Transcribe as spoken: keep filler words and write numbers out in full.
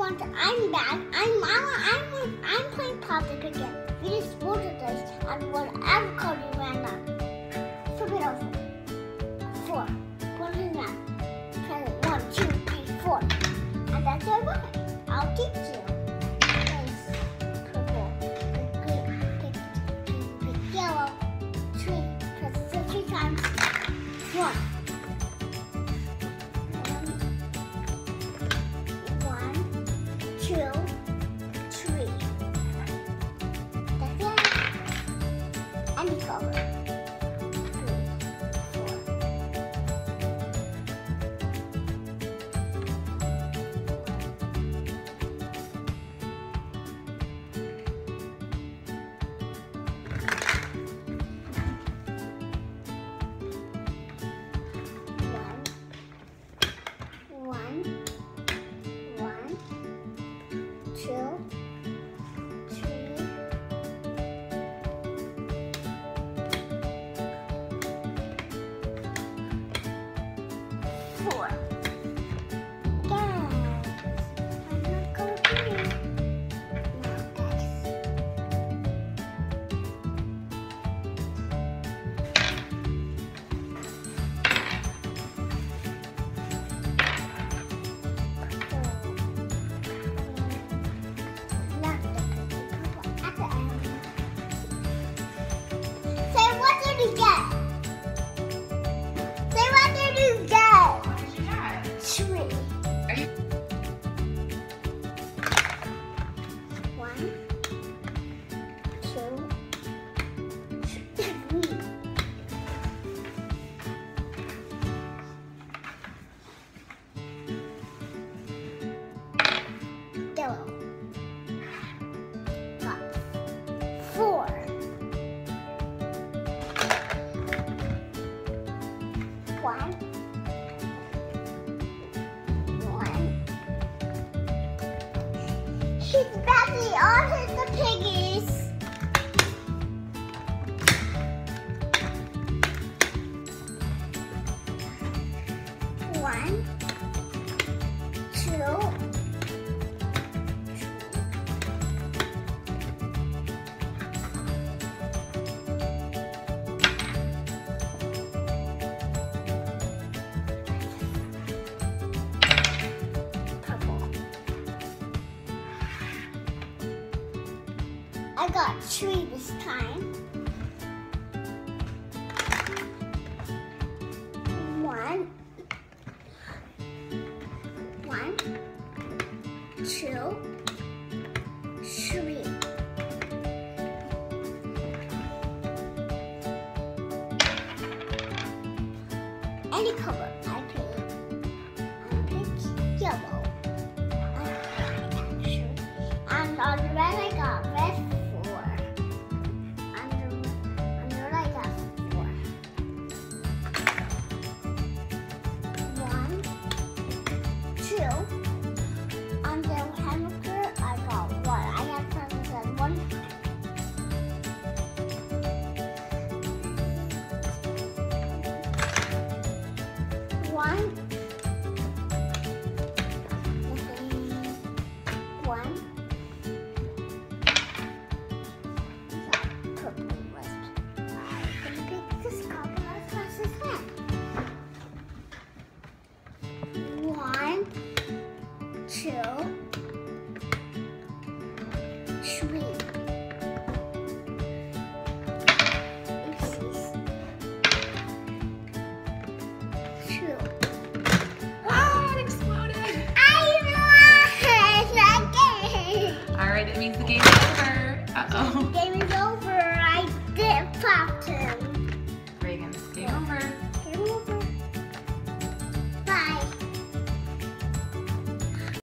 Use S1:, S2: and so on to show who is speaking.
S1: want to, I'm bad. I'm, I'm, I'm, I'm playing topic again. We just voted this on whatever code you ran up. Flip it over. Four. Put it down. Present. One, two, three, four. And that's our one. I'll teach you. Place purple, green, pick, pick, yellow, tree. Press three times. One. One, two, three. That's it. Any color. Three, four. One, one, two, three, four. Yes. I'm not gonna do it. Now that's Say what did you get? Say what did you get?
S2: What did you get?
S1: Tree.
S2: Are you?
S1: One, two, three. Yellow. Got four. One. One. She's badly all hit the piggies. One, two, purple. I got three this time. One, one, two, three. Any color. I pick. I pick yellow. I pick actually. And on the red I got red four. On the, on the red I got four. One, two. On the hamburger I got one. I got presents one. One, one, purple list. I'm gonna pick this couple as fast as I can. One, two, three. Oopsies. Two.
S2: Oh, it exploded.
S1: I won again.
S2: All right, it means the game is over. Uh-oh.
S1: Game is over. I did pop to